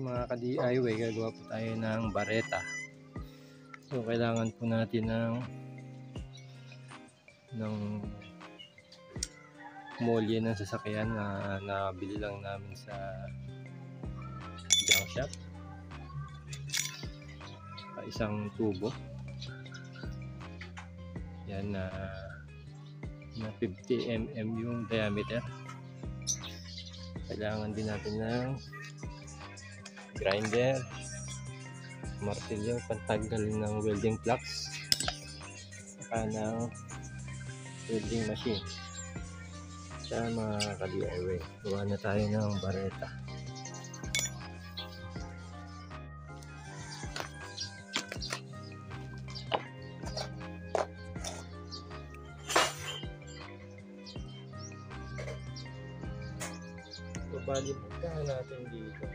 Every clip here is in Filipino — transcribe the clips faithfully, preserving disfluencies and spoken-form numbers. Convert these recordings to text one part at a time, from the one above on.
mga ka-D I Y, gagawa po tayo ng bareta. So kailangan po natin ng ng molye ng sasakyan na nabili lang namin sa junk shop. Isang tubo yan na na fifty millimeters yung diameter. Kailangan din natin ng grinder, martilyo, pantanggal ng welding flux, saka ng welding machine. Sa mga ka-D I Y, gawa na tayo ng bareta. Bali, puntahan natin dito.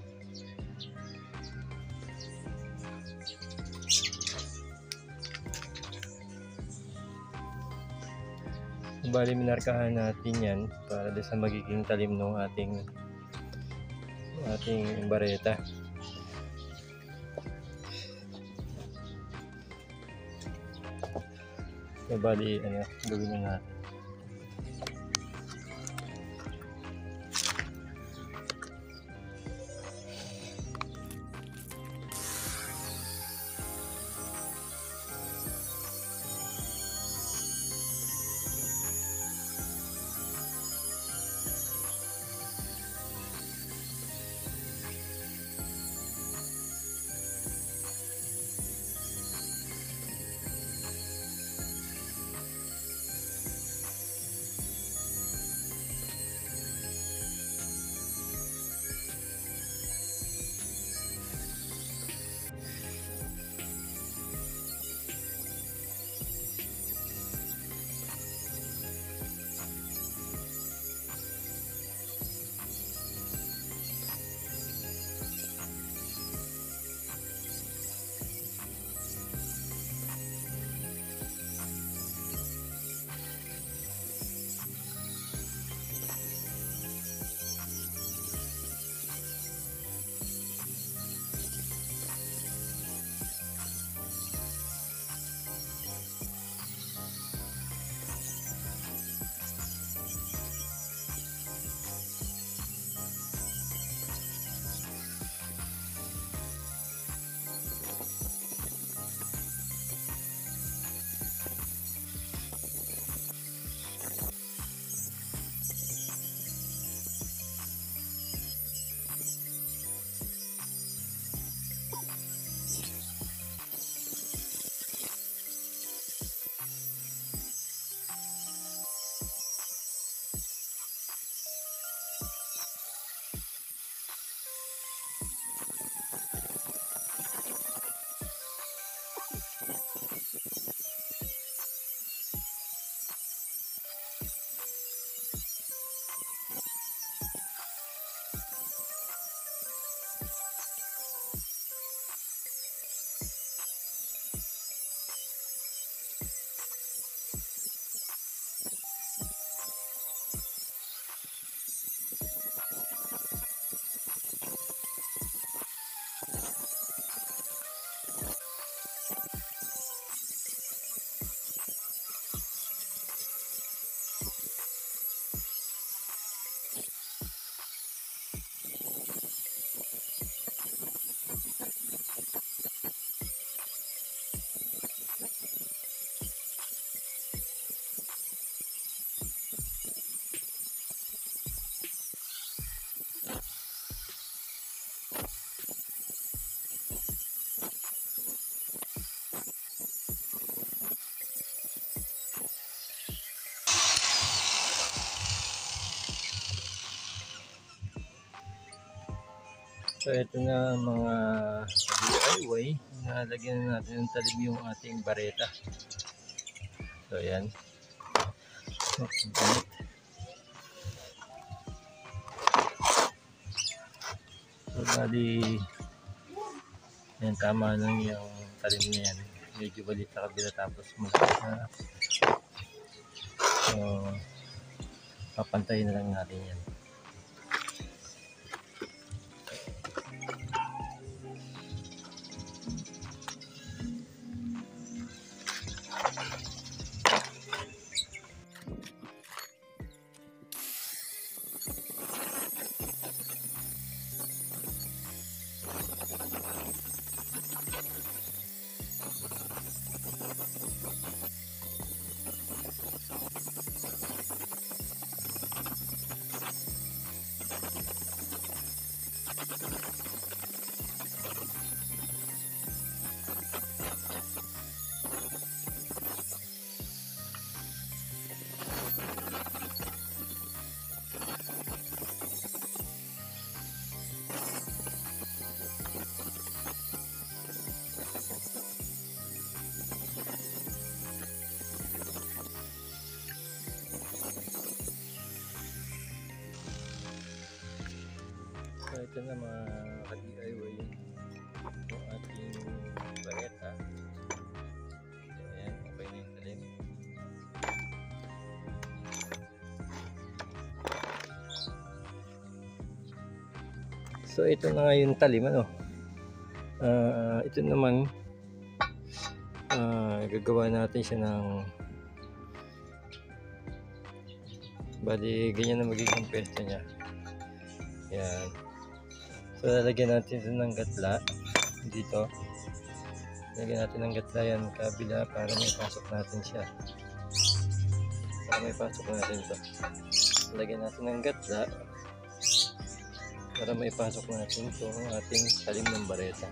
Bali, minarkahan natin yan para sa magiging talim ng ating ating bareta. So, bali, ano, gawin na natin. So ito na mga D I Y, nalagyan na natin ng talim yung ating bareta. So yan. So bali, yan, tama lang yung talim na yan. Medyo balit sa kabila tapos malaki na. So papantayin na lang natin yan. na mga ka-D I Y yung ating bareta. So ayan, okay na yung talim. So ito na nga yung talim, ano. Uh, ito naman uh, gagawa natin siya ng bali ganyan na magiging pwesto niya. Yan. So lalagyan natin ito ng gatla dito. Lagyan natin ng gatla yan kabila para may pasok natin siya. Para may pasok natin ito. Lagyan natin ng gatla para may pasok natin ito ang ating talim ng bareta.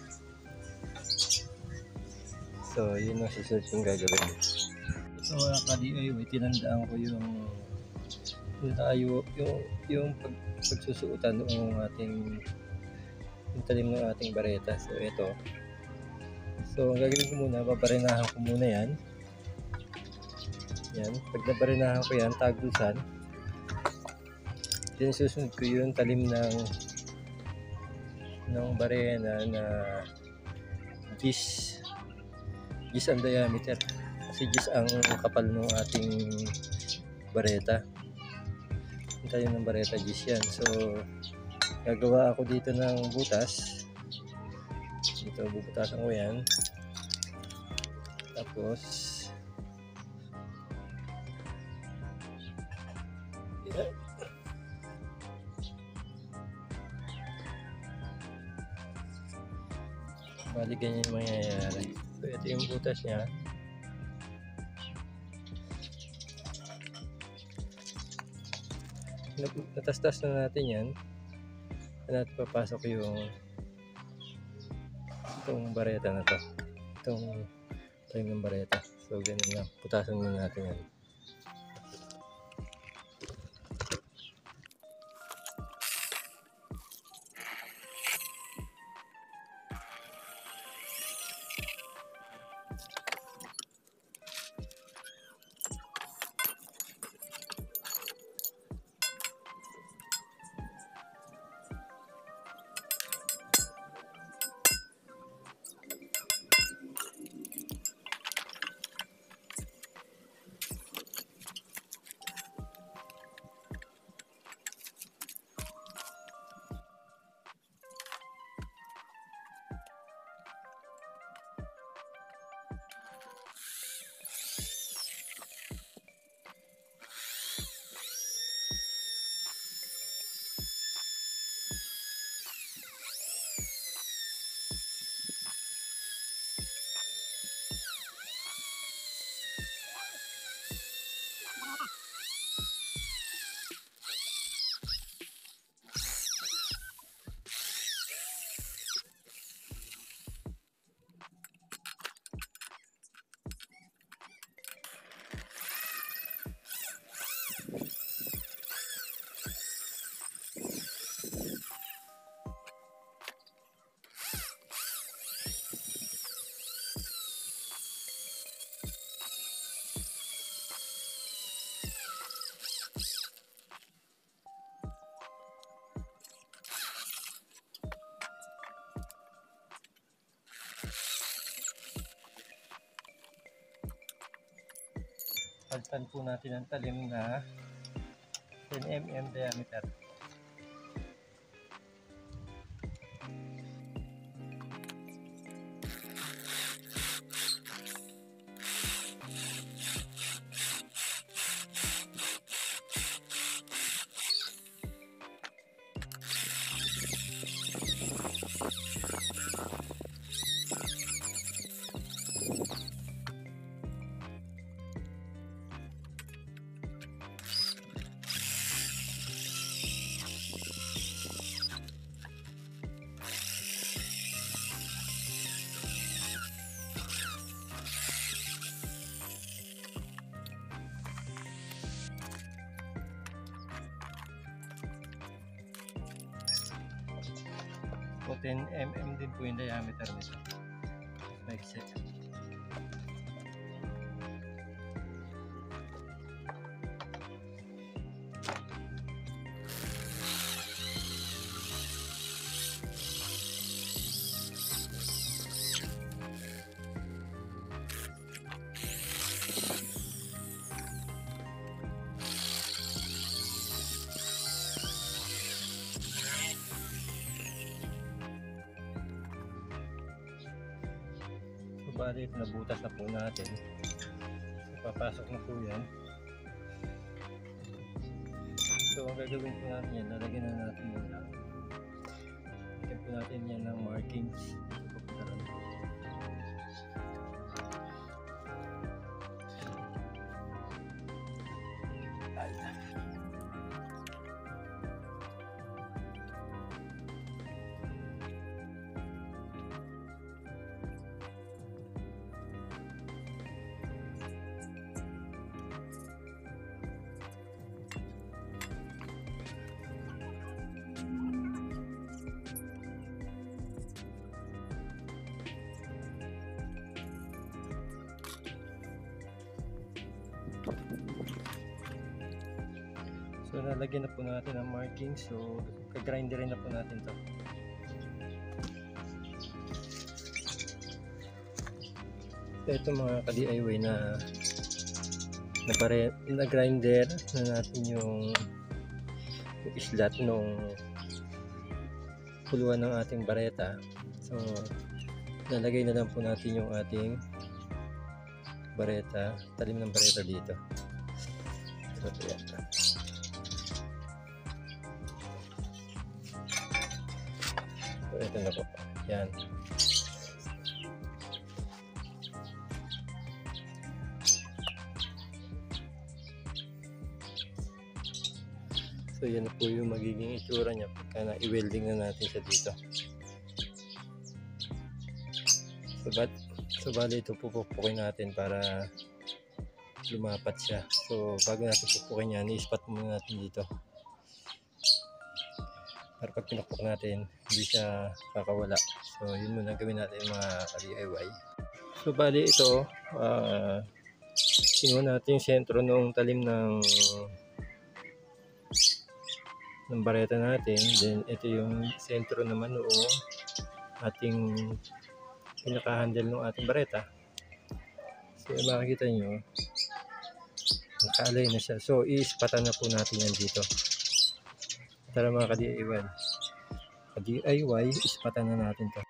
So yun ang susunod yung gagawin. So mga ka-D I Y, tinandaan ko yung yung tayo yung yung pag, pagsusuotan ng ating yung talim ng ating bareta. So ito, so ang gagawin ko muna, babarinahan ko muna yan yan, pag nabarinahan ko yan, tagusan, then susunod ko yung talim ng ng barena na gis gis ang diameter, kasi gis ang kapal ng ating bareta. Tayo ng bareta gis yan. So gagawa ako dito ng butas. Dito bubutasan ko yan. Tapos yeah. Bali ganyan yung mangyayari. So ito yung butas niya. Natastas na natin yan. At papasok yung itong bareta na to, itong talim ng bareta. So ganun lang, putasan muna natin yan. Pagtan po natin ang talim na ten millimeter diameter. So ten millimeter din po yung diameter nito. Maiksi. bali ito nabutas na po natin. So, papasok na po yan. So ang gagawin po natin yan, lalagyan na natin yung lang. Lagyan po natin yan ng markings. Ito po natin. So lalagyan na po natin ang marking. So kagrinderin na po natin to. So ito mga ka-D I Y na na pare na grinder na natin yung, yung islat nung puluhan ng ating bareta. So lalagay na lang po natin yung ating bareta, talim ng bareta dito. So yan. So ito na po. Yan. So yan na po yung magiging itsura niya pagka na-i-welding na natin siya dito. So, but, so bali ito pupupukin natin para lumapat siya. So bago natin pupukin yan, i-spot muna natin dito. Para pag pinakpok natin, hindi siya kakawala. So yun muna gawin natin mga ka-D I Y. So bali ito, uh, kinuha natin yung sentro ng talim ng ng bareta natin. Then ito yung sentro naman noong ating pinaka-handle ng ating bareta. So makikita nyo, nakaalay na siya. So iispatan na po natin yan dito. Tara mga ka-D I Y, ka-D I Y, ispatan na natin to.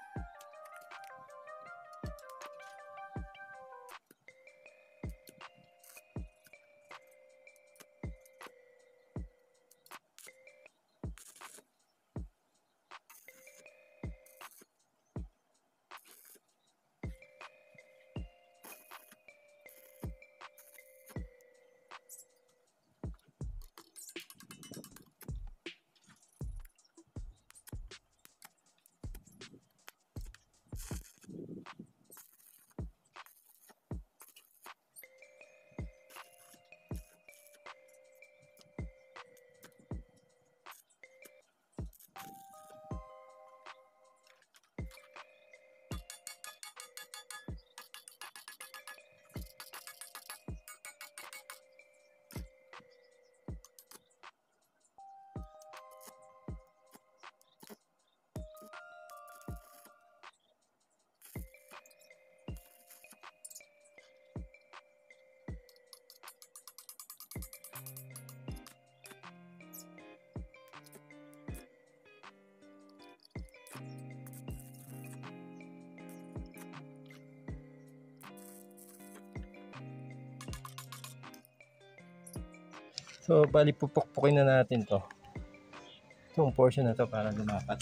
So bali pupukpukin na natin to, itong portion na to para lumapat.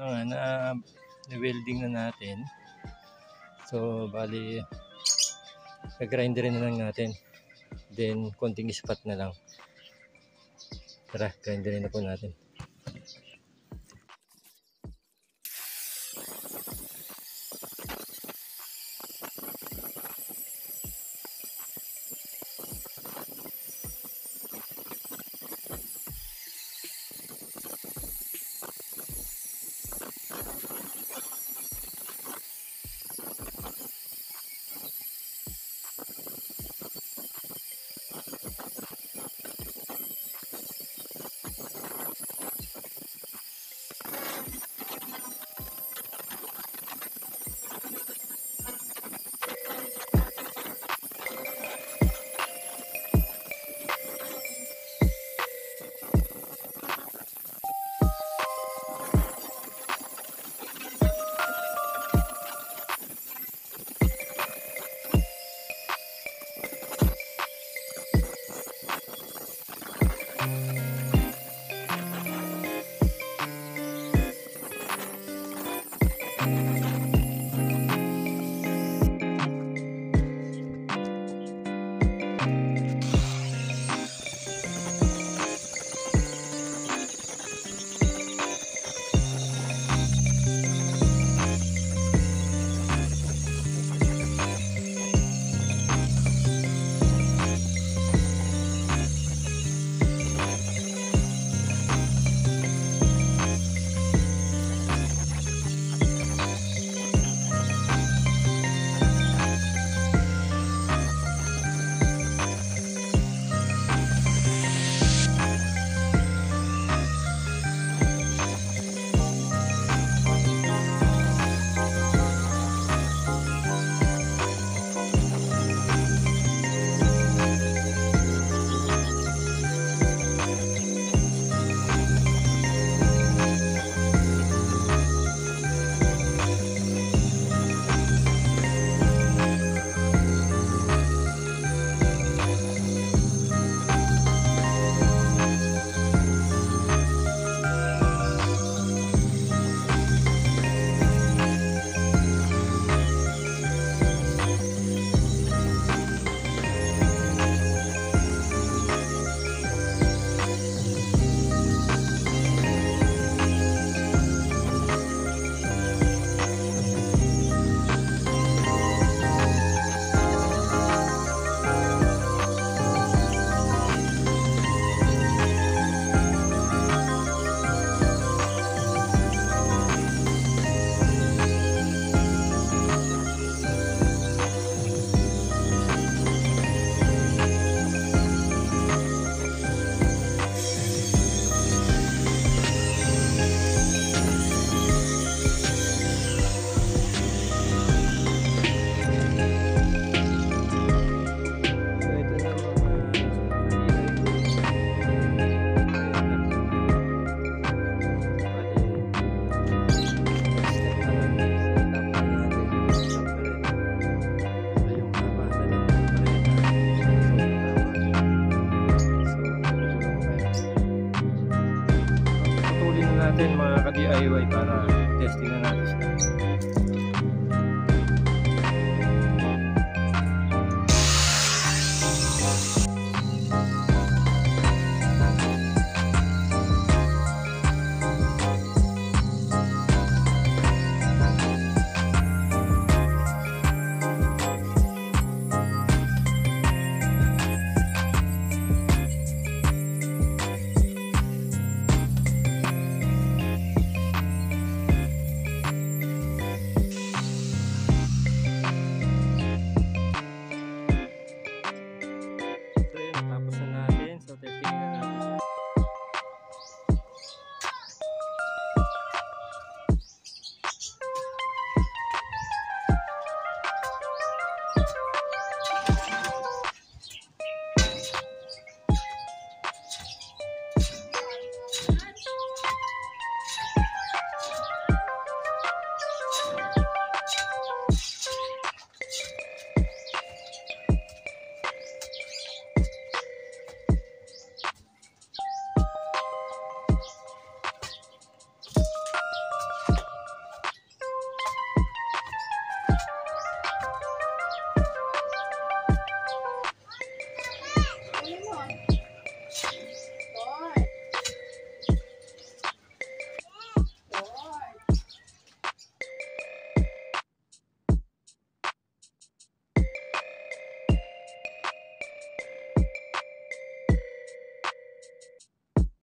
ano nga, na, na welding na natin. So bali nag-grinder na lang natin. Then konting ispat na lang. Tara, grinderin na po natin. natin mga ka-D I Y para testing na natin siya.